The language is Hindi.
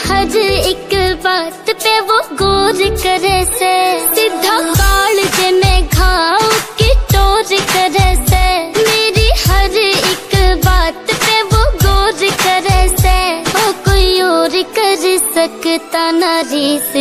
हर एक बात पे वो गौर करे से, सीधा काल जे में घाव की टोर करे से। मेरी हर एक बात पे वो गौर करे से, ओ कोई और कर सकता ना रीस